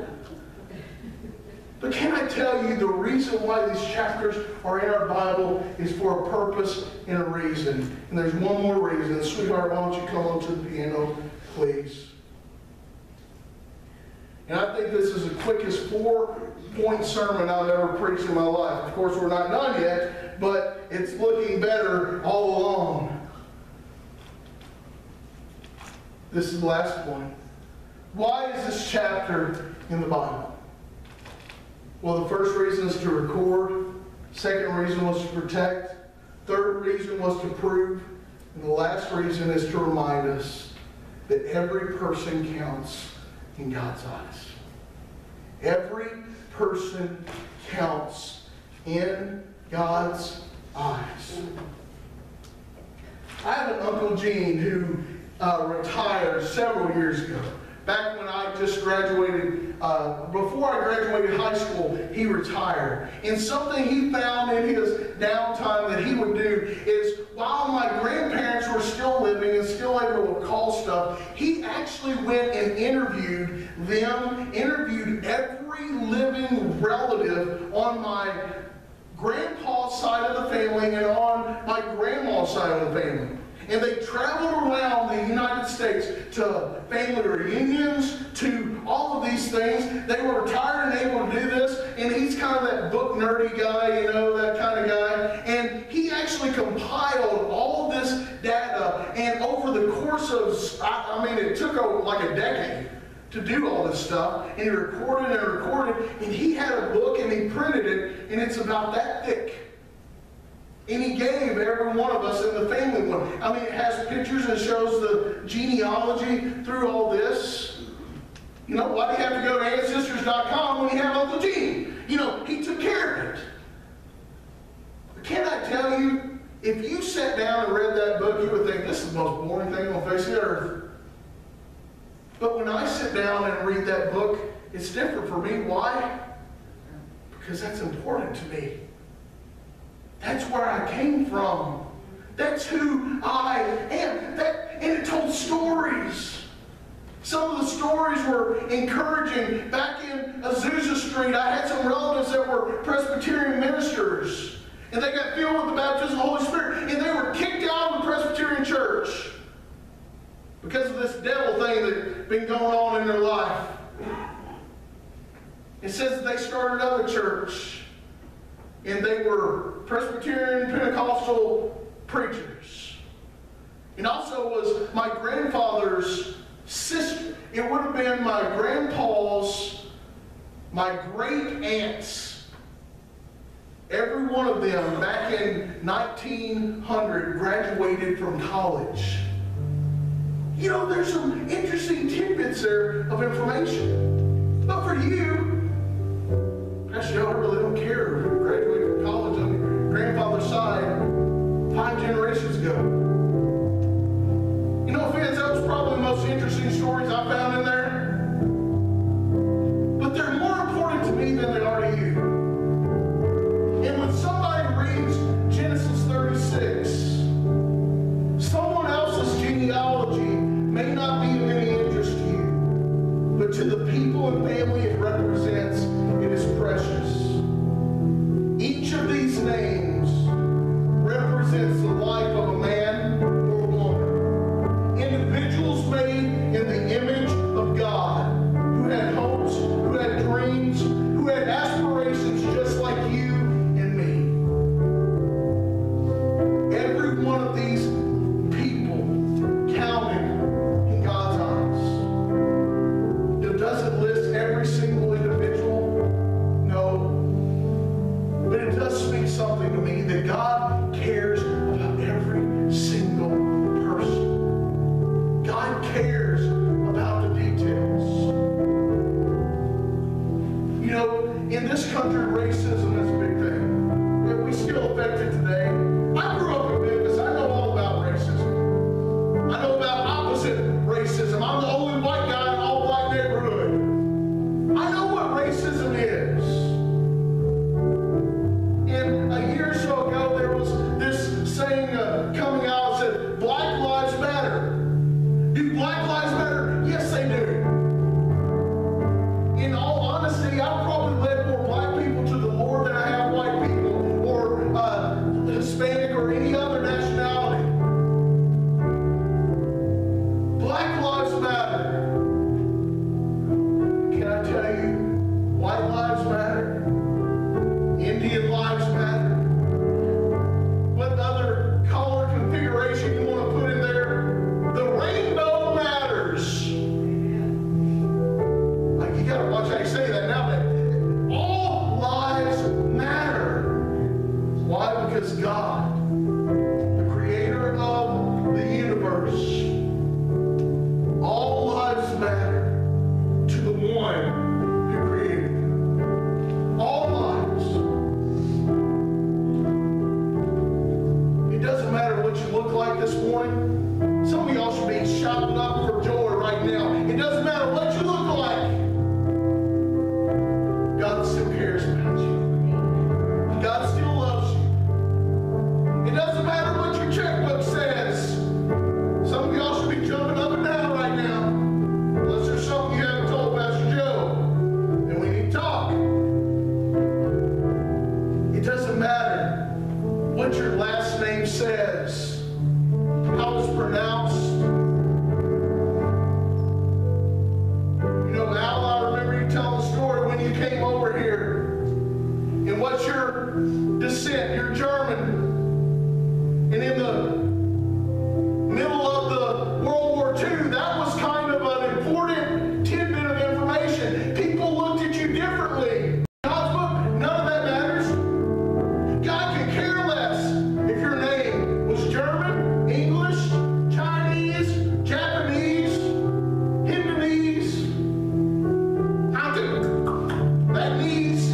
But can I tell you the reason why these chapters are in our Bible is for a purpose and a reason. And there's one more reason. Sweetheart, why don't you come onto the piano, please? And I think this is the quickest 4-point sermon I've ever preached in my life. Of course, we're not done yet, but it's looking better all along. This is the last point. Why is this chapter in the Bible? Well, the first reason is to record. Second reason was to protect. Third reason was to prove. And the last reason is to remind us that every person counts in God's eyes. Every person counts in God's eyes. I have an Uncle Gene who retired several years ago. Back when I just graduated, before I graduated high school, he retired. And something he found in his downtime that he would do is, while my grandparents were still living and still able to call stuff, he actually went and interviewed them, interviewed every living relative on my grandpa's side of the family and on my grandma's side of the family. And they traveled around the United States to family reunions, to all of these things. They were retired and able to do this. And he's kind of that book nerdy guy, you know, that kind of guy. And he actually compiled all of this data. And over the course of, I mean, it took like a decade to do all this stuff. And he recorded and recorded. And he had a book and he printed it. And it's about that thick. And he gave every one of us in the family one. I mean, it has pictures and shows the genealogy through all this. You know, why do you have to go to Ancestors.com when you have Uncle Gene? You know, he took care of it. But can I tell you, if you sat down and read that book, you would think, this is the most boring thing on the face of the earth. But when I sit down and read that book, it's different for me. Why? Because that's important to me. That's where I came from. That's who I am. And it told stories. Some of the stories were encouraging. Back in Azusa Street, I had some relatives that were Presbyterian ministers. And they got filled with the baptism of the Holy Spirit. And they were kicked out of the Presbyterian church because of this devil thing that's been going on in their life. It says that they started another church. And they were Presbyterian Pentecostal preachers. And also was my grandfather's sister. It would have been my grandpa's, my great aunts. Every one of them back in 1900 graduated from college. You know, there's some interesting tidbits there of information. But for you, Pastor Joe, I really don't care who graduated from college on your grandfather's side 5 generations ago. You know, fans, that was probably the most interesting stories I found in there. But they're more important to me than they are to you. And when somebody reads Genesis 36, someone else's genealogy may not people and family it represents, it is precious. Each of these names represents the life of a man or a woman. Individuals made in the image of God, who had hopes, who had dreams, who had aspirations just like you and me. Every one of these people counted in God's eyes. Does it list every single individual? No. But it does speak something to me that God cares about every single person. God cares about the details. You know, in this country, racism is a big thing. And we still affect it today. I grew up in Memphis. I know all about racism. I know about opposite racism. I'm the only white guy in an all-black neighborhood. I know what racism is. And a year or so ago, there was this saying coming out that said, Black Lives Matter. Do Black Lives Matter? Yes, they do. In all honesty, I've probably led more black people to the Lord than I have white people or Hispanic or any other nationality. Black Lives Matter. Can I tell you, white lives matter, Indian lives matter, what other color configuration you want to put in there, the rainbow matters. Like, you gotta watch how you say that now, but all lives matter. Why? Because God, the creator of the universe, all lives matter to the one who created them. All lives. It doesn't matter what you look like this morning. Some of y'all should be shouting up for joy right now. It doesn't matter what you look like. God still cares about you. God still loves you. It doesn't matter what your checkbook says. Some of y'all should be jumping up and down right now. Unless there's something you haven't told Pastor Joe, then we need to talk. It doesn't matter what your last name says, how it's pronounced. You know, Al, I remember you telling the story when you came over here. And what's your descent? You're German. And in the middle of the World War II, that was kind of an important tidbit of information. People looked at you differently. God's book, none of that matters. God could care less if your name was German, English, Chinese, Japanese, Hindunese, Vietnamese.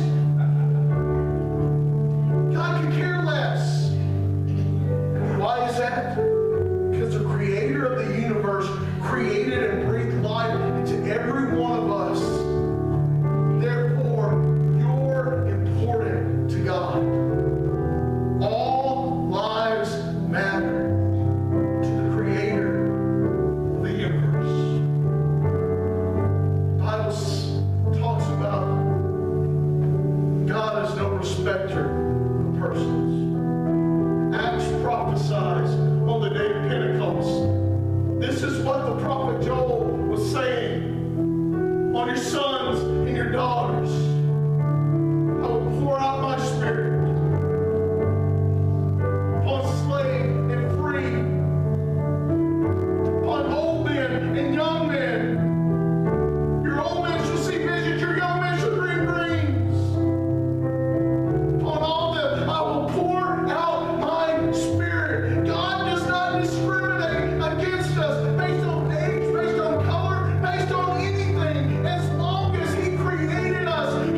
God could care less. Why is that? Because the creator of the universe created and breathed life into every one of us. Therefore, you're important to God. All lives matter to the creator of the universe. The Bible talks about God is no respecter of persons. Acts prophesies on the day of Pentecost. This is what the prophet Joel was saying. On your sons and your daughters, I will pour out my spirit. Upon slave and free, upon old men and young men. Your old men shall see visions, your young men shall dream dreams. Upon all them I will pour out my spirit. God does not discriminate against us based on age, based on color, based on anything. As long as He created us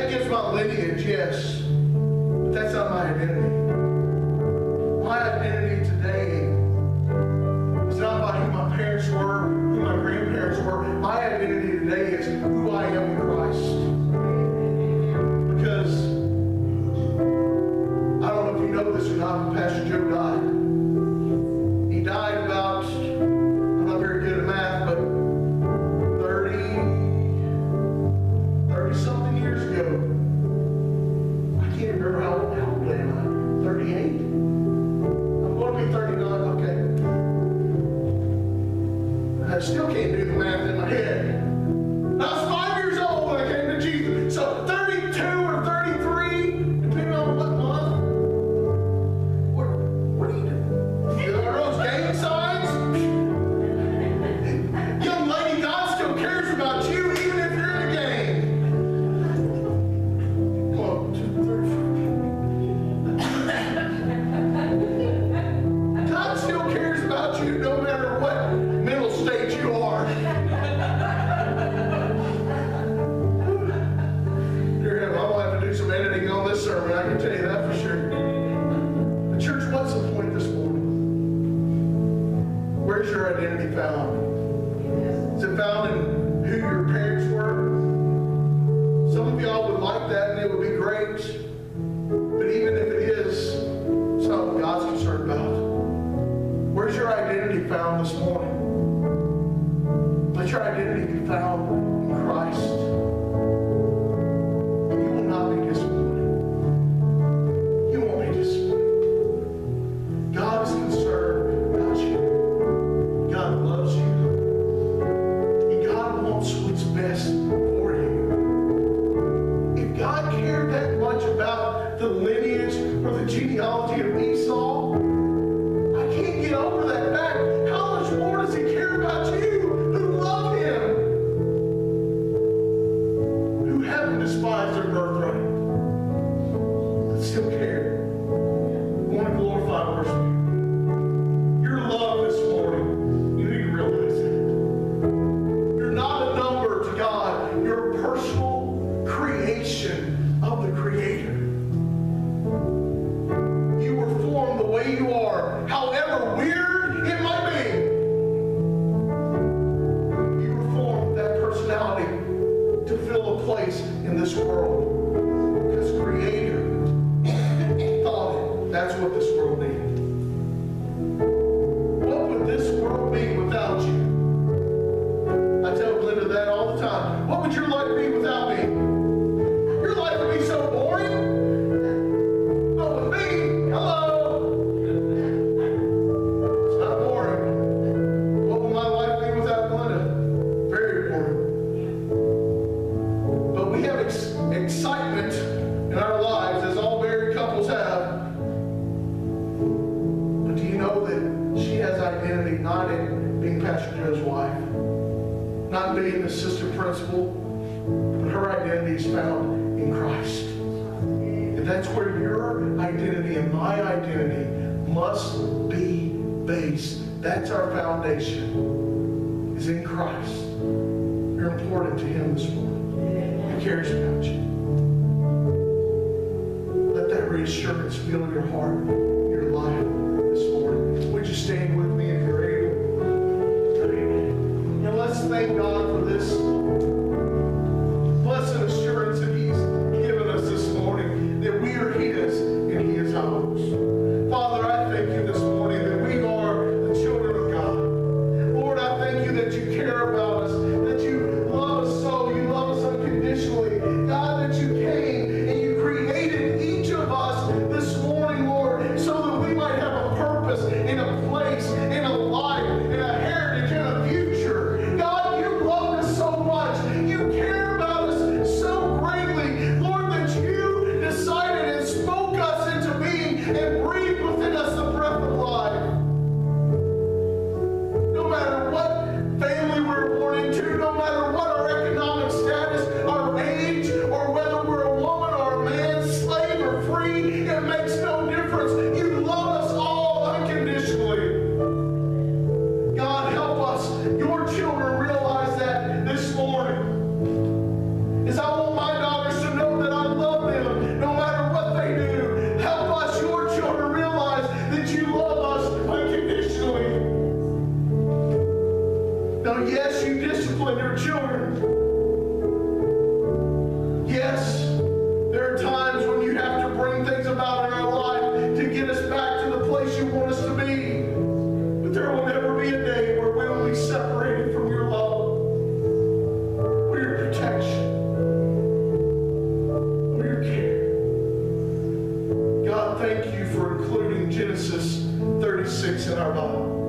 That gives my lineage, yes. But that's not my identity. My identity today is not by who my parents were, who my grandparents were. My identity today is who I am in Christ. Because I don't know if you know this or not, but Pastor Joe died. He died about, I'm not very good at math, but 30-something years ago. I can't remember how old am I? 38? I'm going to be 39, okay. I still can't do the math in my head. I was 5 years old when I came to Jesus. So 32 or 33, depending on what month. What are you doing? Are those gang signs? Young lady, God still cares about you even if you're in a gang. Come on, 2, 3, 4. God still cares about you no matter what mental state you are. Dear Heaven, I'm going to have to do some editing on this sermon, I can tell you that for sure. But church, what's the point this morning? Where's your identity found? Is it found in who your parents were? Some of y'all would like that and it would be great. But even if it is, it's not what God's concerned about. Where's your identity found this morning? Let your identity be found in Christ. And you will not be disappointed. You won't be disappointed. God is concerned about you. God loves you. And God wants what's best for you. If God cared that much about the lineage or the genealogy of Esau, I can't get over that fact. How much more does he care about you who love him? Who haven't despised their birthright, but still care. We want to glorify and worship you. Your love this morning, you need to realize that. You're not a number to God. You're a personal creation of the Creator. You were formed the way you are, however weird it might be. You were formed with that personality to fill a place in this world. Because Creator thought it. That's what this world needed. What would this world be without you? I tell Glenda that all the time. What would your life be without me? Your life would be so boring. But with me, hello. It's not boring. What would my life be without Glenda? Very boring. But we have excitement in our lives, as all married couples have. But do you know that she has identity not in being Pastor Joe's wife, not being the assistant principal, but her identity is found in Christ. And that's where your identity and my identity must be based. That's our foundation, is in Christ. You're important to Him this morning. He cares about you. Let that reassurance fill your heart, your life this morning. Would you stand with me if you're able? And let's thank God for this blessed assurance that He's given us this morning, that we are His and He is ours. Father, I thank you this morning that we are the children of God. Lord, I thank you that you care about us, that you love us so, you love us unconditionally. God, that you came and you created each of us this morning, Lord, in our Bible.